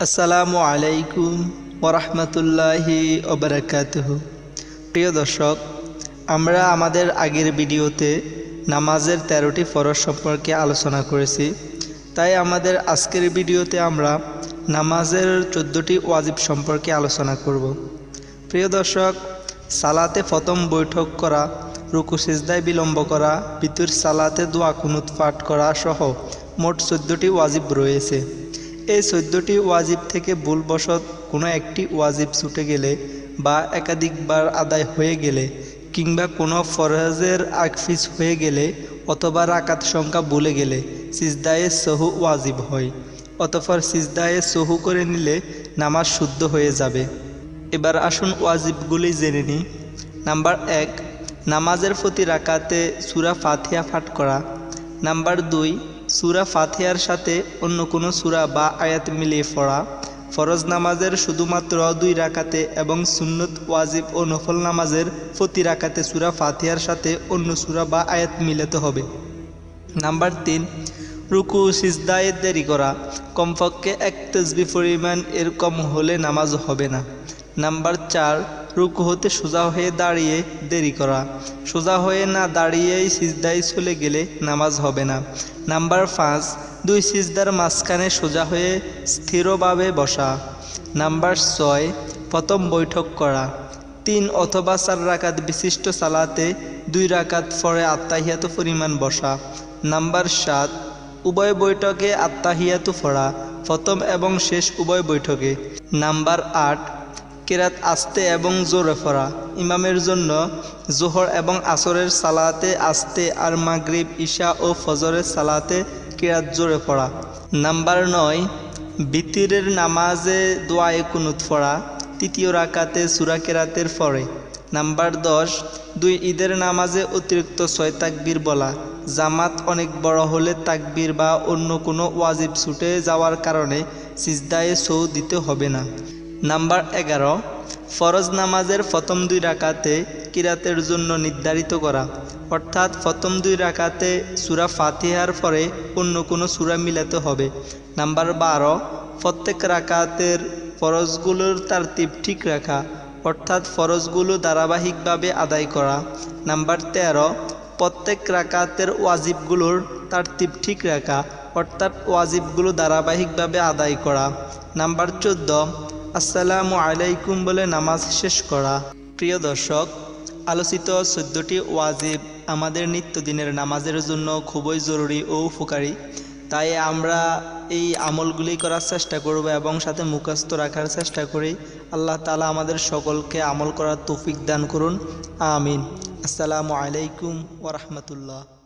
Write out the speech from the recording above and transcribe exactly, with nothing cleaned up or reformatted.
আসসালামু আলাইকুম ওরহমতুল্লাহি ওবারাকাতুহু। প্রিয় দর্শক, আমরা আমাদের আগের ভিডিওতে নামাজের তেরোটি ফরজ সম্পর্কে আলোচনা করেছি। তাই আমাদের আজকের ভিডিওতে আমরা নামাজের চোদ্দোটি ওয়াজিব সম্পর্কে আলোচনা করব। প্রিয় দর্শক, সালাতে প্রথম বৈঠক করা, রুকু সিজদায় বিলম্ব করা, ভিতর সালাতে দোয়া কুনুত পাঠ করা সহ মোট চোদ্দোটি ওয়াজিব রয়েছে। এই চোদ্দোটি ওয়াজিব থেকে ভুলবশত কোনো একটি ওয়াজিব ছুটে গেলে বা একাধিকবার আদায় হয়ে গেলে কিংবা কোনো ফরজের আকফিস হয়ে গেলে অথবা রাকাত সংখ্যা ভুলে গেলে সিজদায়ে সহু ওয়াজিব হয়। অতঃপর সিজদায়ে সহু করে নিলে নামাজ শুদ্ধ হয়ে যাবে। এবার আসুন ওয়াজিবগুলি জেনে নিই। নাম্বার এক, নামাজের প্রতি রাকাতে সূরা ফাতিহা পাঠ করা। নাম্বার দুই, সূরা ফাতিহার সাথে অন্য কোনো সূরা বা আয়াত মিলিয়ে পড়া। ফরজ নামাজের শুধুমাত্র দুই রাকাতে এবং সুন্নত, ওয়াজিব ও নফল নামাজের প্রতি রাকাতে সূরা ফাতিহার সাথে অন্য সূরা বা আয়াত মিলাতে হবে। নাম্বার তিন, রুকু সিজদায়ে দেরি করা। কমপক্ষে এক তাসবিহ পরিমাণ এর কম হলে নামাজ হবে না। নাম্বার চার, রুকু হতে সোজা হয়ে দাঁড়িয়ে দেরি করা। সোজা হয়ে না দাঁড়িয়েই সিজদায় চলে গেলে নামাজ হবে না। নাম্বার পাঁচ, দুই সিজদার মাঝখানে সোজা হয়ে স্থিরভাবে বসা। নাম্বার ছয়, প্রথম বৈঠক করা। তিন অথবা চার রাকাত বিশিষ্ট সালাতে দুই রাকাত পরে আত্তাহিয়াতু পরিমাণ বসা। নাম্বার সাত, উভয় বৈঠকে আত্তাহিয়াতু পড়া, প্রথম এবং শেষ উভয় বৈঠকে। নাম্বার আট, কেরাত আস্তে এবং জোরে পড়া। ইমামের জন্য জোহর এবং আসরের সালাতে আস্তে আর মাগরিব, ঈশা ও ফজরের সালাতে কেরাত জোরে পড়া। নাম্বার নয়, বিতিরের নামাজে দোয়ায়ে কুনুত পড়া, তৃতীয় রাকাতে সূরা কেরাতের পরে। নাম্বার দশ, দুই ঈদের নামাজে অতিরিক্ত ছয় তাকবীর বলা। জামাত অনেক বড় হলে তাকবীর বা অন্য কোনো ওয়াজিব ছুটে যাওয়ার কারণে সিজদায়ে সৌ দিতে হবে না। নাম্বার এগারো, ফরজ নামাজের প্রথম দুই রাকাতে কিরাতের জন্য নির্ধারিত করা, অর্থাৎ প্রথম দুই রাকাতে সূরা ফাতিহার পরে অন্য কোনো সূরা মিলাতে হবে। নাম্বার বারো, প্রত্যেক রাকাতের ফরজগুলোর তারতিব ঠিক রাখা, অর্থাৎ ফরজগুলো ধারাবাহিকভাবে আদায় করা। নাম্বার তেরো, প্রত্যেক রাকাতের ওয়াজিবগুলোর তারতিব ঠিক রাখা, অর্থাৎ ওয়াজিবগুলো ধারাবাহিকভাবে আদায় করা। নাম্বার চোদ্দ, আসসালামু আলাইকুম বলে নামাজ শেষ করা। প্রিয় দর্শক, আলোচিত চোদ্দোটি ওয়াজিব আমাদের নিত্যদিনের নামাজের জন্য খুবই জরুরি ও উপকারী। তাই আমরা এই আমলগুলি করার চেষ্টা করব এবং সাথে মুখস্থ রাখার চেষ্টা করি। আল্লাহ তাআলা আমাদের সকলকে আমল করার তৌফিক দান করুন। আমিন। আসসালামু আলাইকুম ওয়া রাহমাতুল্লাহ।